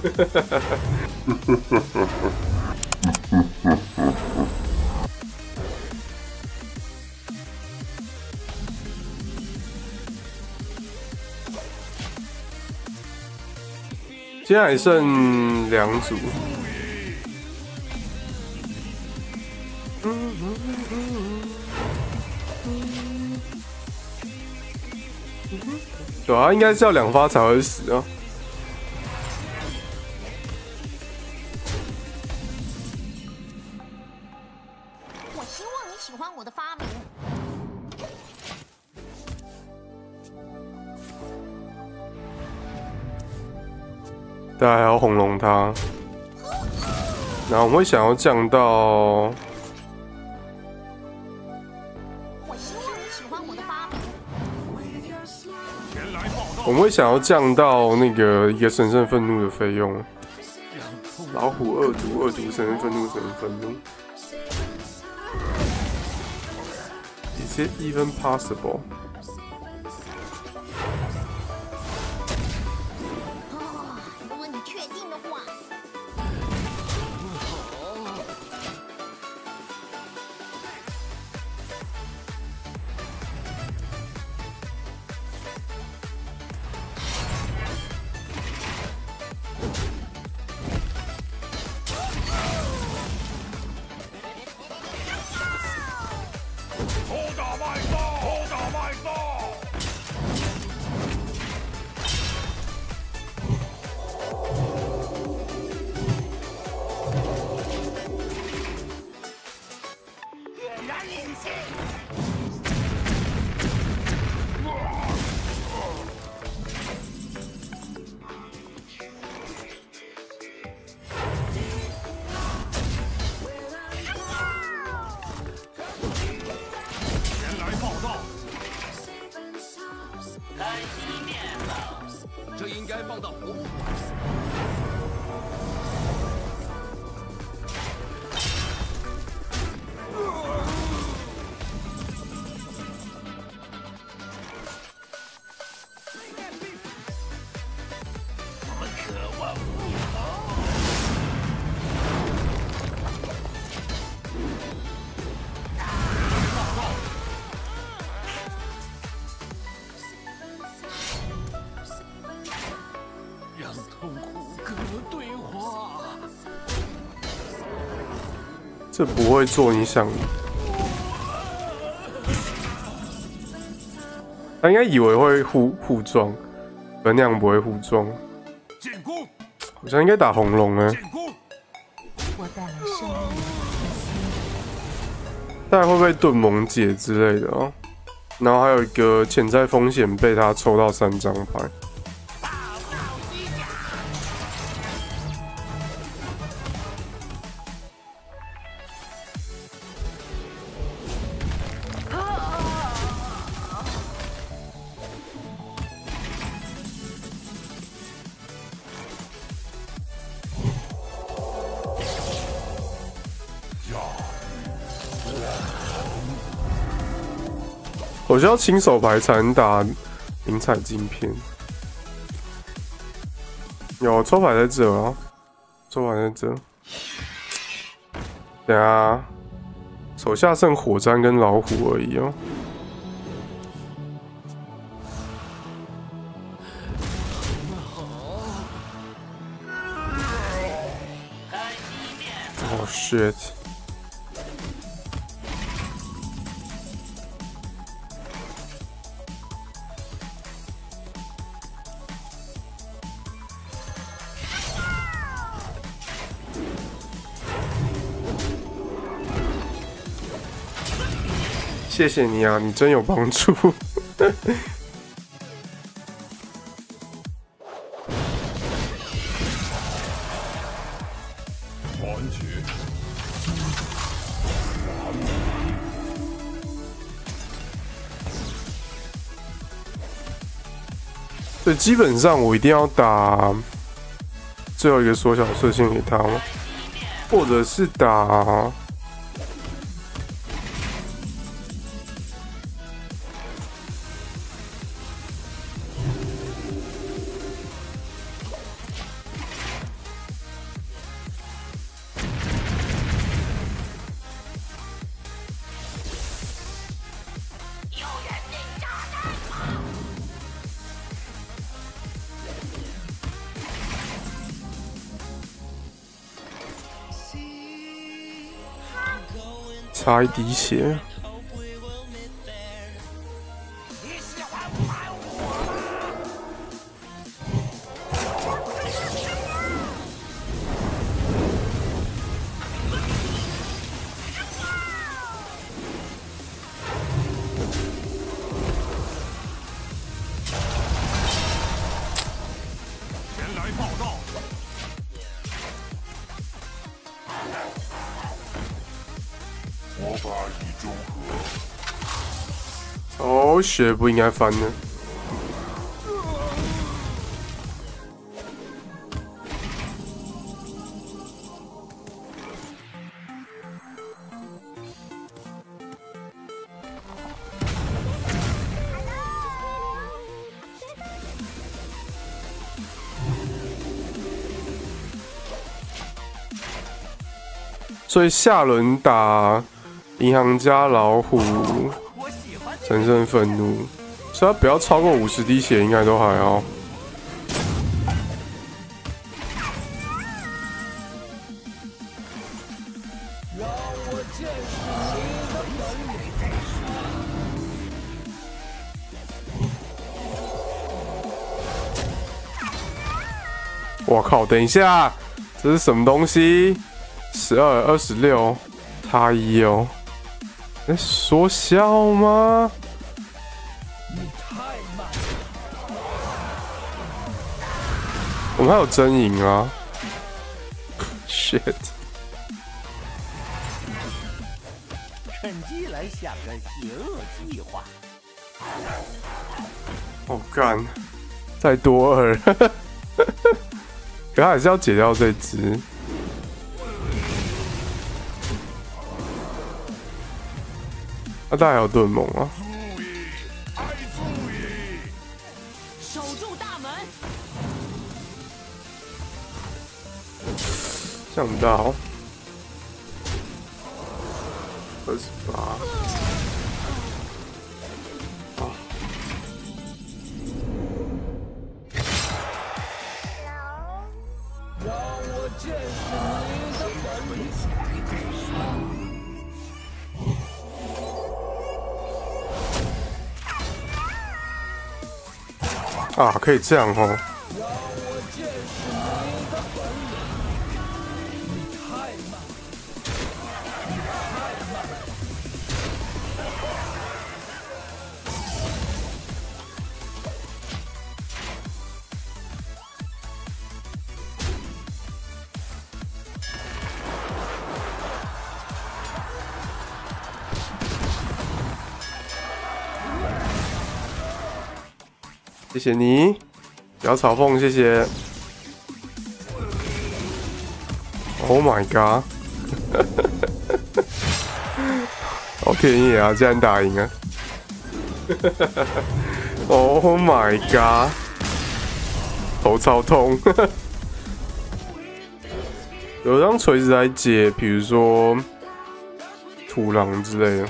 现在还剩2组。对啊，应该是要2发才会死啊。 我希望你喜欢我的发明。 大家还要轰隆它，然后我们会想要降到， 我希望你喜欢我的发明。 我们会想要降到那个一个神圣愤怒的费用。老虎2族神圣愤怒，神圣愤怒。Is it even possible？ 如果你确定的话。 这应该放到湖木。我们渴望复仇。让痛苦跟我对话。 这不会做你想的。他应该以为会互撞，可那样不会互撞。 进攻！ 好像应该打红龙哎。 进攻！ 我带来胜利。 大概会不会盾萌姐之类的哦？然后还有一个潜在风险被他抽到3张牌。我需要亲手牌才能打灵彩晶片。有抽牌在这啊，抽牌在这。等下，手下剩火山跟老虎而已哦。Oh shit！谢谢你啊，你真有帮助。对，基本上我一定要打最后一个缩小射线给他吗？或者是打差一滴血。哦，血不应该翻的。所以下轮打银行家老虎。 神圣愤怒，所以他不要超过50滴血，应该都还好。我靠！等一下，这是什么东西？12、26，差1哦。 在说笑吗？我们还有真赢啊 ！shit！ 趁机来想个邪恶计划。 哦干，再多2，可他还是要解掉这只。 那大家还有盾猛啊！ 守住大门。 想不到28。啊！ 让我见识你的本领。 啊，可以这样哦。谢谢你，不要嘲讽，谢谢。Oh my god！ 好便宜啊，竟然打赢啊！Oh my god！ 头超痛。有张锤子来解，比如说土狼之类的。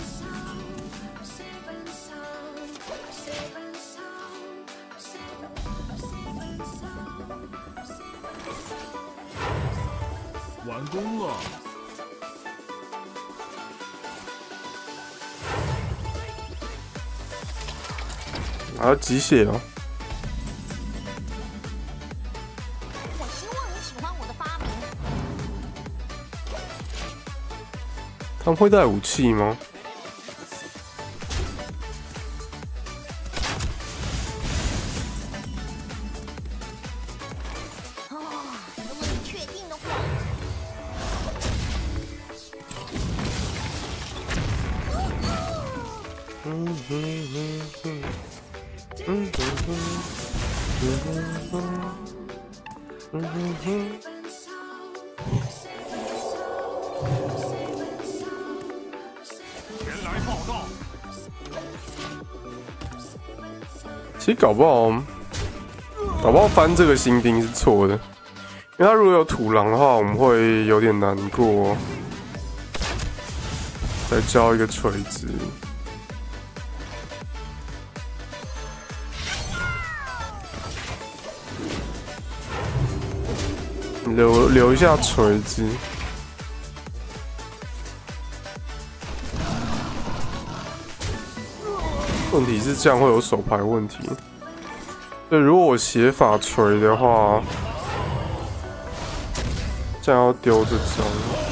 完工了， 还要鸡血哦！ 我希望你喜欢我的发明。 他们会带武器吗？ 哦，如果你确定的话。 前来报告。 其实搞不好翻这个新兵是错的，因为他如果有土狼的话，我们会有点难过。再交一个锤子。 留一下锤子。 问题是这样会有手牌问题。对，如果我写法锤的话，这样要丢这张。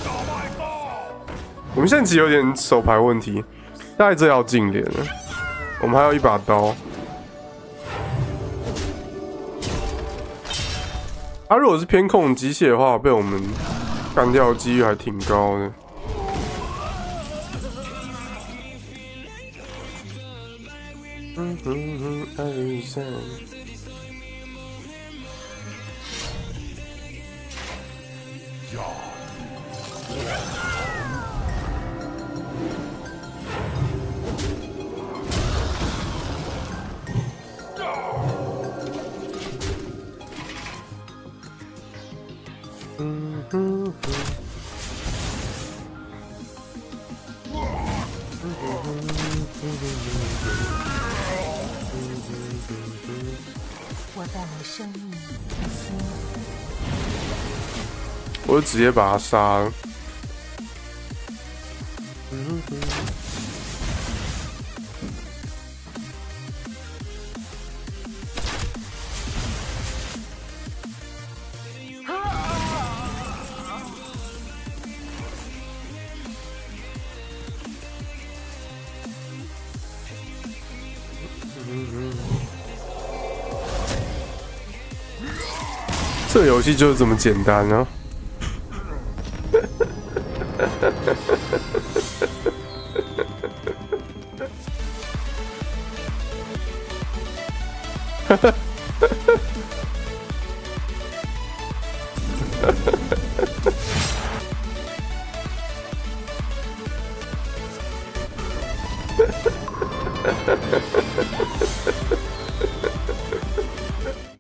我们现在其实有点手牌问题，大概这要近脸了。我们还有一把刀。他如果是偏控机械的话，被我们干掉的几率还挺高的。 我带来生命和希望。 我就直接把他杀了。这个游戏就是这么简单啊！